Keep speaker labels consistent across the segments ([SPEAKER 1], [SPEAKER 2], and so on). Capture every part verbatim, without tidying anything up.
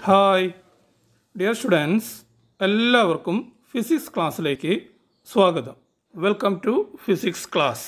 [SPEAKER 1] Hi dear students, എല്ലാവർക്കും physics ക്ലാസ്സിലേക്ക് സ്വാഗതം. Welcome to physics class.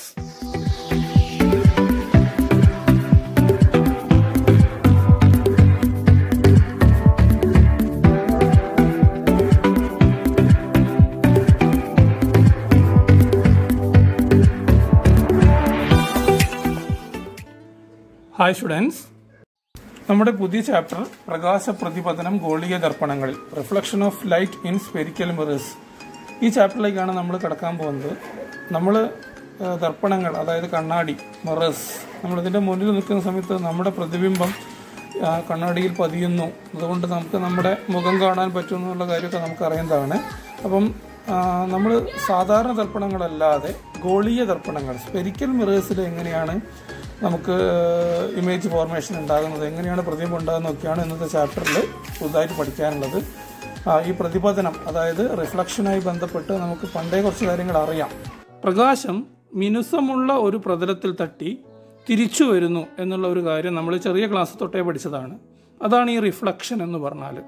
[SPEAKER 1] Hi students, നമ്മുടെ പുതിയ ചാപ്റ്റർ പ്രകാശ പ്രതിപതനം ഗോളീയ ദർപ്പണങ്ങളിൽ, reflection of light in spherical mirrors. ഈ ചാപ്റ്ററിലേക്കാണ് നമ്മൾ കടക്കാൻ പോകുന്നത്. നമ്മൾ ദർപ്പണങ്ങൾ, അതായത് കണ്ണാടി, മിറേഴ്സ്, നമ്മളിതിൻ്റെ മുന്നിൽ നിൽക്കുന്ന സമയത്ത് നമ്മുടെ പ്രതിബിംബം കണ്ണാടിയിൽ പതിയുന്നു. അതുകൊണ്ട് നമുക്ക് നമ്മുടെ മുഖം കാണാൻ പറ്റുമെന്നുള്ള കാര്യമൊക്കെ നമുക്കറിയുന്നതാണ്. അപ്പം നമ്മൾ സാധാരണ ദർപ്പണങ്ങളല്ലാതെ ഗോളീയ ദർപ്പണങ്ങൾ, സ്പെരിക്കൽ മിറേഴ്സിൽ എങ്ങനെയാണ് നമുക്ക് ഇമേജ് ഫോർമേഷൻ ഉണ്ടാകുന്നത്, എങ്ങനെയാണ് പ്രതിബിംബം ഉണ്ടാകുന്നതൊക്കെയാണ് ഇന്നത്തെ ചാപ്റ്ററിൽ പുതുതായിട്ട് പഠിക്കാനുള്ളത്. ഈ പ്രതിപതനം, അതായത് റിഫ്ലക്ഷനായി ബന്ധപ്പെട്ട് നമുക്ക് പണ്ടേ കുറച്ച് കാര്യങ്ങൾ അറിയാം. പ്രകാശം മിനുസമുള്ള ഒരു പ്രതലത്തിൽ തട്ടി തിരിച്ചു വരുന്നു എന്നുള്ള ഒരു കാര്യം നമ്മൾ ചെറിയ ക്ലാസ് തൊട്ടേ പഠിച്ചതാണ്. അതാണ് ഈ റിഫ്ലക്ഷൻ എന്ന് പറഞ്ഞാൽ.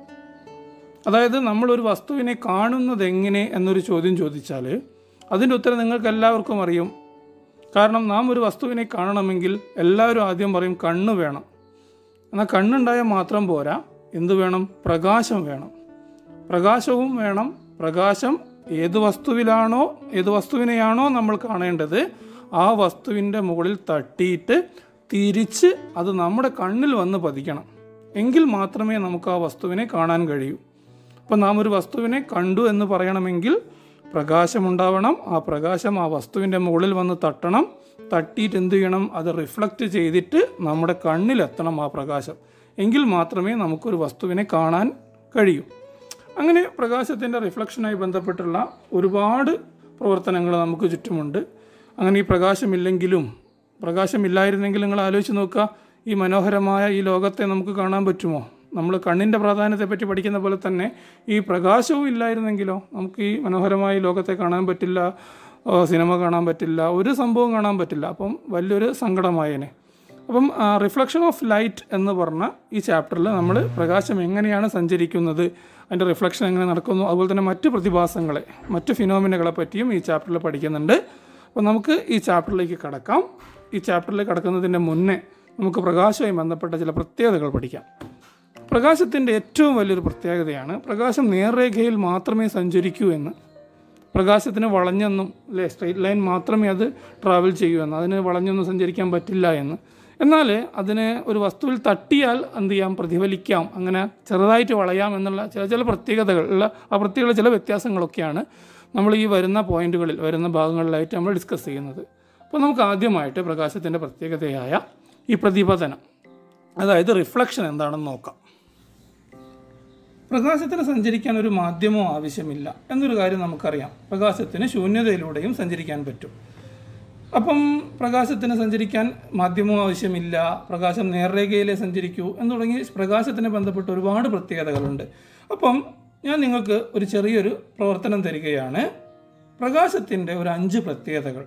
[SPEAKER 1] അതായത് നമ്മളൊരു വസ്തുവിനെ കാണുന്നത് എങ്ങനെ എന്നൊരു ചോദ്യം ചോദിച്ചാൽ അതിൻ്റെ ഉത്തരം നിങ്ങൾക്ക് എല്ലാവർക്കും അറിയും. കാരണം നാം ഒരു വസ്തുവിനെ കാണണമെങ്കിൽ എല്ലാവരും ആദ്യം പറയും കണ്ണ് വേണം. എന്നാൽ കണ്ണുണ്ടായാൽ മാത്രം പോരാ, എന്ത് വേണം? പ്രകാശം വേണം. പ്രകാശവും വേണം. പ്രകാശം ഏത് വസ്തുവിലാണോ ഏത് വസ്തുവിനെയാണോ നമ്മൾ കാണേണ്ടത് ആ വസ്തുവിൻ്റെ മുകളിൽ തട്ടിയിട്ട് തിരിച്ച് അത് നമ്മുടെ കണ്ണിൽ വന്ന് പതിക്കണം. എങ്കിൽ മാത്രമേ നമുക്ക് ആ വസ്തുവിനെ കാണാൻ കഴിയൂ. അപ്പം നാം ഒരു വസ്തുവിനെ കണ്ടു എന്ന് പറയണമെങ്കിൽ പ്രകാശമുണ്ടാവണം. ആ പ്രകാശം ആ വസ്തുവിൻ്റെ മുകളിൽ വന്ന് തട്ടണം. തട്ടിയിട്ട് എന്ത് ചെയ്യണം? അത് റിഫ്ലക്റ്റ് ചെയ്തിട്ട് നമ്മുടെ കണ്ണിലെത്തണം ആ പ്രകാശം. എങ്കിൽ മാത്രമേ നമുക്കൊരു വസ്തുവിനെ കാണാൻ കഴിയൂ. അങ്ങനെ പ്രകാശത്തിൻ്റെ റിഫ്ലക്ഷനായി ബന്ധപ്പെട്ടുള്ള ഒരുപാട് പ്രവർത്തനങ്ങൾ നമുക്ക് ചുറ്റുമുണ്ട്. അങ്ങനെ ഈ പ്രകാശമില്ലെങ്കിലും പ്രകാശമില്ലായിരുന്നെങ്കിൽ നിങ്ങൾ ആലോചിച്ച് നോക്കുക, ഈ മനോഹരമായ ഈ ലോകത്തെ നമുക്ക് കാണാൻ പറ്റുമോ? നമ്മൾ കണ്ണിൻ്റെ പ്രാധാന്യത്തെപ്പറ്റി പഠിക്കുന്ന പോലെ തന്നെ ഈ പ്രകാശവും ഇല്ലായിരുന്നെങ്കിലോ നമുക്ക് ഈ മനോഹരമായ ലോകത്തെ കാണാൻ പറ്റില്ല, സിനിമ കാണാൻ പറ്റില്ല, ഒരു സംഭവം കാണാൻ പറ്റില്ല. അപ്പം വലിയൊരു സങ്കടമായേനെ. അപ്പം റിഫ്ലക്ഷൻ ഓഫ് ലൈറ്റ് എന്ന് പറഞ്ഞ ഈ ചാപ്റ്ററിൽ നമ്മൾ പ്രകാശം എങ്ങനെയാണ് സഞ്ചരിക്കുന്നത്, അതിൻ്റെ റിഫ്ലക്ഷൻ എങ്ങനെ നടക്കുന്നു, അതുപോലെ തന്നെ മറ്റ് പ്രതിഭാസങ്ങളെ, മറ്റ് ഫിനോമിനകളെ പറ്റിയും ഈ ചാപ്റ്ററിൽ പഠിക്കുന്നുണ്ട്. അപ്പോൾ നമുക്ക് ഈ ചാപ്റ്ററിലേക്ക് കടക്കാം. ഈ ചാപ്റ്ററിലേക്ക് കടക്കുന്നതിൻ്റെ മുന്നേ നമുക്ക് പ്രകാശവുമായി ബന്ധപ്പെട്ട ചില പ്രത്യേകതകൾ പഠിക്കാം. പ്രകാശത്തിൻ്റെ ഏറ്റവും വലിയൊരു പ്രത്യേകതയാണ് പ്രകാശം നേർരേഖയിൽ മാത്രമേ സഞ്ചരിക്കൂ എന്ന്. പ്രകാശത്തിന് വളഞ്ഞൊന്നും, അല്ലേ, സ്ട്രെയിറ്റ് ലൈൻ മാത്രമേ അത് ട്രാവൽ ചെയ്യൂ എന്ന്, അതിന് വളഞ്ഞൊന്നും സഞ്ചരിക്കാൻ പറ്റില്ല എന്ന്. എന്നാൽ അതിന് ഒരു വസ്തുവിൽ തട്ടിയാൽ എന്ത് ചെയ്യാം? പ്രതിഫലിക്കാം, അങ്ങനെ ചെറുതായിട്ട് വളയാം എന്നുള്ള ചില ചില പ്രത്യേകതകൾ ഉള്ള ആ പ്രത്യേക ചില വ്യത്യാസങ്ങളൊക്കെയാണ് നമ്മൾ ഈ വരുന്ന പോയിന്റുകളിൽ, വരുന്ന ഭാഗങ്ങളിലായിട്ട് നമ്മൾ ഡിസ്കസ് ചെയ്യുന്നത്. അപ്പോൾ നമുക്ക് ആദ്യമായിട്ട് പ്രകാശത്തിൻ്റെ പ്രത്യേകതയായ ഈ പ്രതിപതനം, അതായത് റിഫ്ലക്ഷൻ എന്താണെന്ന് നോക്കാം. പ്രകാശത്തിന് സഞ്ചരിക്കാൻ ഒരു മാധ്യമവും ആവശ്യമില്ല എന്നൊരു കാര്യം നമുക്കറിയാം. പ്രകാശത്തിന് ശൂന്യതയിലൂടെയും സഞ്ചരിക്കാൻ പറ്റും. അപ്പം പ്രകാശത്തിന് സഞ്ചരിക്കാൻ മാധ്യമവും ആവശ്യമില്ല, പ്രകാശം നേർരേഖയിലേ സഞ്ചരിക്കൂ എന്ന് തുടങ്ങി പ്രകാശത്തിന് ബന്ധപ്പെട്ട് ഒരുപാട് പ്രത്യേകതകളുണ്ട്. അപ്പം ഞാൻ നിങ്ങൾക്ക് ഒരു ചെറിയൊരു പ്രവർത്തനം തരികയാണ്. പ്രകാശത്തിൻ്റെ ഒരു അഞ്ച് പ്രത്യേകതകൾ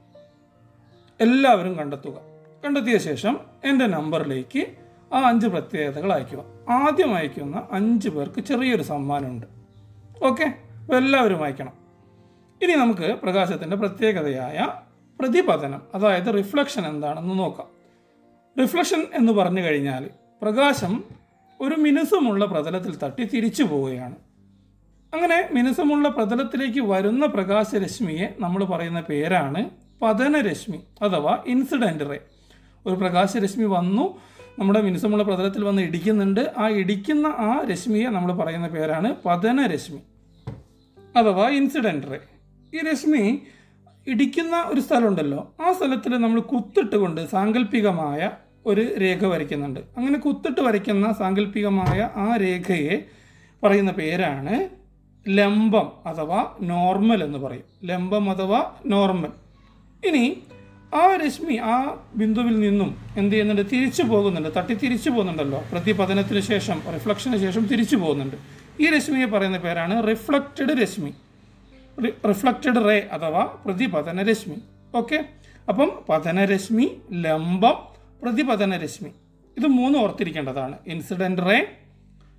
[SPEAKER 1] എല്ലാവരും കണ്ടെത്തുക. കണ്ടെത്തിയ ശേഷം എൻ്റെ നമ്പറിലേക്ക് ആ അഞ്ച് പ്രത്യേകതകൾ അയക്കുക. ആദ്യം അയക്കുന്ന അഞ്ച് പേർക്ക് ചെറിയൊരു സമ്മാനമുണ്ട്. ഓക്കെ, അപ്പോൾ എല്ലാവരും അയക്കണം. ഇനി നമുക്ക് പ്രകാശത്തിൻ്റെ പ്രത്യേകതയായ പ്രതിപതനം, അതായത് റിഫ്ലക്ഷൻ എന്താണെന്ന് നോക്കാം. റിഫ്ലക്ഷൻ എന്ന് പറഞ്ഞു കഴിഞ്ഞാൽ പ്രകാശം ഒരു മിനുസമുള്ള പ്രതലത്തിൽ തട്ടി തിരിച്ചു പോവുകയാണ്. അങ്ങനെ മിനുസമുള്ള പ്രതലത്തിലേക്ക് വരുന്ന പ്രകാശരശ്മിയെ നമ്മൾ പറയുന്ന പേരാണ് പതനരശ്മി അഥവാ ഇൻസിഡൻറ്റ് റേ. ഒരു പ്രകാശരശ്മി വന്നു, നമ്മുടെ മിനുസമുള്ള പ്രതലത്തിൽ വന്ന് ഇടിക്കുന്നുണ്ട്. ആ ഇടിക്കുന്ന ആ രശ്മിയെ നമ്മൾ പറയുന്ന പേരാണ് പതനരശ്മി അഥവാ ഇൻസിഡൻറ്റ് റേ. ഈ രശ്മി ഇടിക്കുന്ന ഒരു സ്ഥലമുണ്ടല്ലോ, ആ സ്ഥലത്തിൽ നമ്മൾ കുത്തിട്ട് കൊണ്ട് സാങ്കല്പികമായ ഒരു രേഖ വരയ്ക്കുന്നുണ്ട്. അങ്ങനെ കുത്തിട്ട് വരയ്ക്കുന്ന സാങ്കല്പികമായ ആ രേഖയെ പറയുന്ന പേരാണ് ലംബം അഥവാ നോർമൽ എന്ന് പറയും. ലംബം അഥവാ നോർമൽ. ഇനി ആ രശ്മി ആ ബിന്ദുവിൽ നിന്നും എന്ത് ചെയ്യുന്നുണ്ട്? തിരിച്ചു പോകുന്നുണ്ട്. തട്ടി തിരിച്ചു പോകുന്നുണ്ടല്ലോ, പ്രതിപതനത്തിന് ശേഷം, റിഫ്ലക്ഷന് ശേഷം തിരിച്ചു പോകുന്നുണ്ട്. ഈ രശ്മിയെ പറയുന്ന പേരാണ് റിഫ്ലക്റ്റഡ് രശ്മി, റിഫ്ലക്റ്റഡ് റേ അഥവാ പ്രതിപതന രശ്മി. ഓക്കെ, അപ്പം പതനരശ്മി, ലംബം, പ്രതിപതന രശ്മി, ഇത് മൂന്ന് ഓർത്തിരിക്കേണ്ടതാണ്. Incident ray,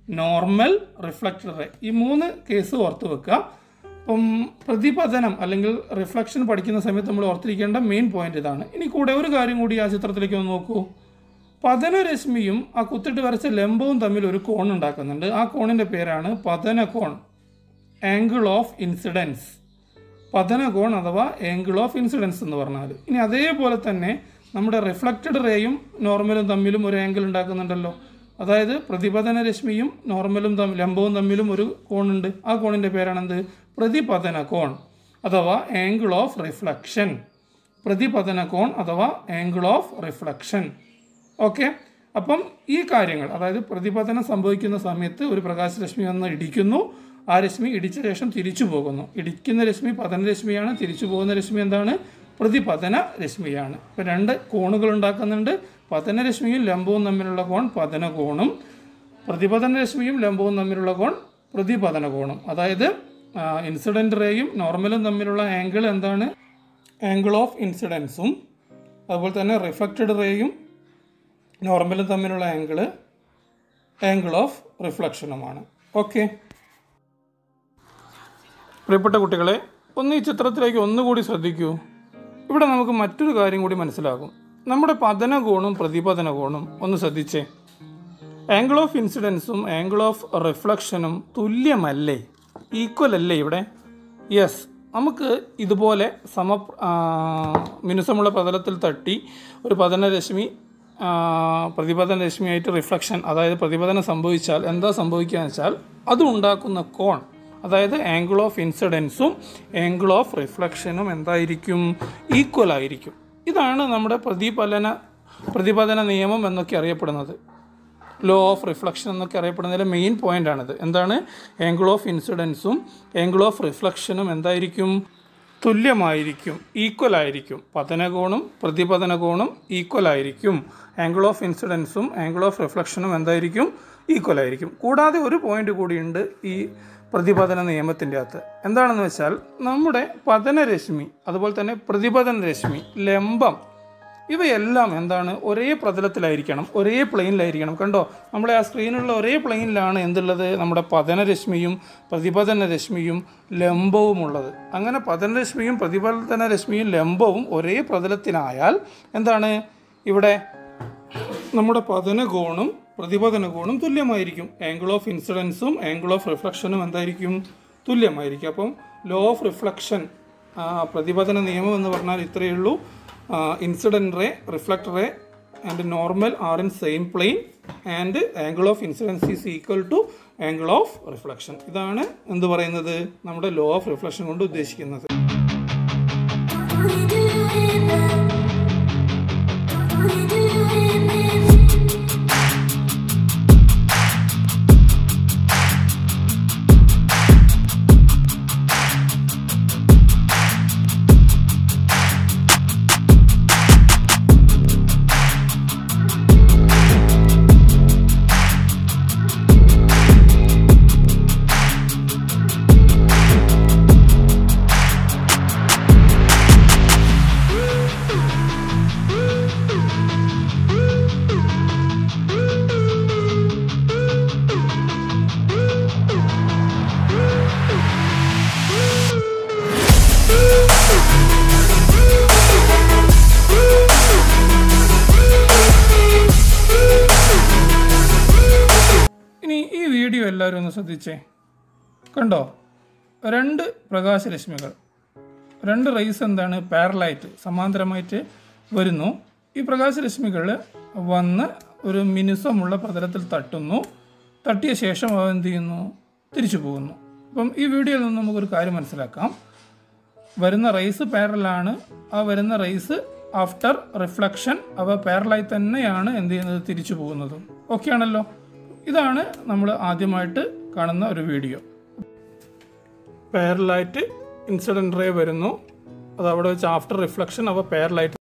[SPEAKER 1] normal, reflected ray. ഈ മൂന്ന് കേസ് ഓർത്ത് വെക്കുക. അപ്പം പ്രതിപതനം അല്ലെങ്കിൽ റിഫ്ലക്ഷൻ പഠിക്കുന്ന സമയത്ത് നമ്മൾ ഓർത്തിരിക്കേണ്ട മെയിൻ പോയിന്റ് ഇതാണ്. ഇനി കൂടെ ഒരു കാര്യം കൂടി ആ ചിത്രത്തിലേക്ക് ഒന്ന് നോക്കൂ. പതനരശ്മിയും ആ കുത്തിട്ട് വരച്ച ലംബവും തമ്മിൽ ഒരു കോൺ ഉണ്ടാക്കുന്നുണ്ട്. ആ കോണിൻ്റെ പേരാണ് പതനകോൺ, ആംഗിൾ ഓഫ് ഇൻസിഡൻസ്. പതനകോൺ അഥവാ ആംഗിൾ ഓഫ് ഇൻസിഡൻസ് എന്ന് പറഞ്ഞാൽ. ഇനി അതേപോലെ തന്നെ നമ്മുടെ റിഫ്ലക്റ്റഡ് റേയും നോർമലും തമ്മിലും ഒരു ആംഗിൾ ഉണ്ടാക്കുന്നുണ്ടല്ലോ. അതായത് പ്രതിപതന രശ്മിയും നോർമലും തമ്മിൽ ലംബവും തമ്മിലും ഒരു കോണുണ്ട്. ആ കോണിൻ്റെ പേരാണെന്ത്? പ്രതിപതന കോൺ അഥവാ ആംഗിൾ ഓഫ് റിഫ്ലക്ഷൻ. പ്രതിപതന കോൺ അഥവാ ആംഗിൾ ഓഫ് റിഫ്ലക്ഷൻ. ഓക്കെ, അപ്പം ഈ കാര്യങ്ങൾ, അതായത് പ്രതിപതനം സംഭവിക്കുന്ന സമയത്ത് ഒരു പ്രകാശരശ്മി വന്ന് ഇടിക്കുന്നു, ആ രശ്മി ഇടിച്ച ശേഷം തിരിച്ചു പോകുന്നു. ഇടിക്കുന്ന രശ്മി പതനരശ്മിയാണ്, തിരിച്ചു പോകുന്ന രശ്മി എന്താണ്? പ്രതിപതന രശ്മിയാണ്. ഇപ്പം രണ്ട് കോണുകൾ ഉണ്ടാക്കുന്നുണ്ട്. പതനരശ്മിയും ലംബവും തമ്മിലുള്ള കോൺ പതനകോണും, പ്രതിപതന രശ്മിയും ലംബവും തമ്മിലുള്ള കോൺ പ്രതിപതന കോണും. അതായത് ഇൻസിഡൻറ്റ് റേയും നോർമലും തമ്മിലുള്ള ആംഗിൾ എന്താണ്? ആംഗിൾ ഓഫ് ഇൻസിഡൻസും. അതുപോലെ തന്നെ റിഫ്ലക്റ്റഡ് റേയും നോർമലും തമ്മിലുള്ള ആംഗിൾ ആംഗിൾ ഓഫ് റിഫ്ലക്ഷനുമാണ്. ഓക്കെ, പ്രിയപ്പെട്ട കുട്ടികളെ, ഒന്ന് ഈ ചിത്രത്തിലേക്ക് ഒന്നുകൂടി ശ്രദ്ധിക്കൂ. ഇവിടെ നമുക്ക് മറ്റൊരു കാര്യം കൂടി മനസ്സിലാകും. നമ്മുടെ പതനകോണും പ്രതിപതനകോണും ഒന്ന് ശ്രദ്ധിച്ചേ. ആംഗിൾ ഓഫ് ഇൻസിഡൻസും ആംഗിൾ ഓഫ് റിഫ്ലക്ഷനും തുല്യമല്ലേ? ഈക്വൽ അല്ലേ ഇവിടെ? യെസ്. നമുക്ക് ഇതുപോലെ സമ മിനുസമുള്ള പ്രതലത്തിൽ തട്ടി ഒരു പതനരശ്മി പ്രതിപതന രശ്മിയായിട്ട് റിഫ്ലക്ഷൻ, അതായത് പ്രതിപതനം സംഭവിച്ചാൽ എന്താ സംഭവിക്കുക എന്ന് വെച്ചാൽ അത് ഉണ്ടാക്കുന്ന കോൺ, അതായത് ആംഗിൾ ഓഫ് ഇൻസിഡൻസും ആംഗിൾ ഓഫ് റിഫ്ലക്ഷനും എന്തായിരിക്കും? ഈക്വൽ ആയിരിക്കും. ഇതാണ് നമ്മുടെ പ്രതിഫലന പ്രതിപതന നിയമം എന്നൊക്കെ അറിയപ്പെടുന്നത്. ലോ ഓഫ് റിഫ്ലക്ഷൻ എന്നൊക്കെ അറിയപ്പെടുന്നതിലെ മെയിൻ പോയിൻ്റാണിത്. എന്താണ്? ആംഗിൾ ഓഫ് ഇൻസിഡൻസും ആംഗിൾ ഓഫ് റിഫ്ലക്ഷനും എന്തായിരിക്കും? തുല്യമായിരിക്കും, ഈക്വൽ ആയിരിക്കും. പതനകോണും പ്രതിപതനകോണും ഈക്വൽ ആയിരിക്കും. ആംഗിൾ ഓഫ് ഇൻസിഡൻസും ആംഗിൾ ഓഫ് റിഫ്ലക്ഷനും എന്തായിരിക്കും? ഈക്വൽ ആയിരിക്കും. കൂടാതെ ഒരു പോയിന്റ് കൂടിയുണ്ട് ഈ പ്രതിപതന നിയമത്തിൻ്റെ അകത്ത്. എന്താണെന്ന് വെച്ചാൽ നമ്മുടെ പതനരശ്മി, അതുപോലെ തന്നെ പ്രതിപതന രശ്മി, ലംബം, ഇവയെല്ലാം എന്താണ്? ഒരേ പ്രതലത്തിലായിരിക്കണം, ഒരേ പ്ലെയിനിലായിരിക്കണം. കണ്ടോ, നമ്മളെ ആ സ്ക്രീനിലുള്ള ഒരേ പ്ലെയിനിലാണ് എന്തുള്ളത്? നമ്മുടെ പതനരശ്മിയും പ്രതിപതന രശ്മിയും ലംബവും ഉള്ളത്. അങ്ങനെ പതനരശ്മിയും പ്രതിപതന രശ്മിയും ലംബവും ഒരേ പ്രതലത്തിലായാൽ എന്താണ്? ഇവിടെ നമ്മുടെ പതനകോണും പ്രതിപതനകോണും തുല്യമായിരിക്കും. ആംഗിൾ ഓഫ് ഇൻസിഡൻസും ആംഗിൾ ഓഫ് റിഫ്ലക്ഷനും എന്തായിരിക്കും? തുല്യമായിരിക്കും. അപ്പം ലോ ഓഫ് റിഫ്ലക്ഷൻ, പ്രതിപതന നിയമം എന്ന് പറഞ്ഞാൽ ഇത്രയേ ഉള്ളൂ. Incident ray, reflect ray and normal are in same plane and angle of incidence is equal to angle of reflection. ഇതാണ് എന്ത് പറയുന്നത്? നമ്മുടെ ലോ ഓഫ് റിഫ്ലക്ഷൻ കൊണ്ട് ഉദ്ദേശിക്കുന്നത്. എല്ലാവരും ഒന്ന് ശ്രദ്ധിച്ചേ. കണ്ടോ, രണ്ട് പ്രകാശരശ്മികൾ, രണ്ട് റേസ് എന്താണ്? പാരലായിട്ട്, സമാന്തരമായിട്ട് വരുന്നു. ഈ പ്രകാശരശ്മികൾ വന്ന് ഒരു മിനുസമുള്ള പ്രതലത്തിൽ തട്ടുന്നു. തട്ടിയ ശേഷം അവ എന്ത് ചെയ്യുന്നു? തിരിച്ചു പോകുന്നു. അപ്പം ഈ വീഡിയോയിൽ നിന്ന് നമുക്കൊരു കാര്യം മനസ്സിലാക്കാം. വരുന്ന റേസ് പാരലാണ്. ആ വരുന്ന റേസ് ആഫ്റ്റർ റിഫ്ലക്ഷൻ അവ പാരലായി തന്നെയാണ് എന്ത് ചെയ്യുന്നത്? തിരിച്ചു പോകുന്നതും. ഓക്കെ ആണല്ലോ? ഇതാണ് നമ്മൾ ആദ്യമായിട്ട് കാണുന്ന ഒരു വീഡിയോ. പാരലായിട്ട് ഇൻസിഡൻറ്റ് റേ വരുന്നു. അത് അവിടെ വെച്ച് ആഫ്റ്റർ റിഫ്ലക്ഷൻ അവ പാരലായിട്ട്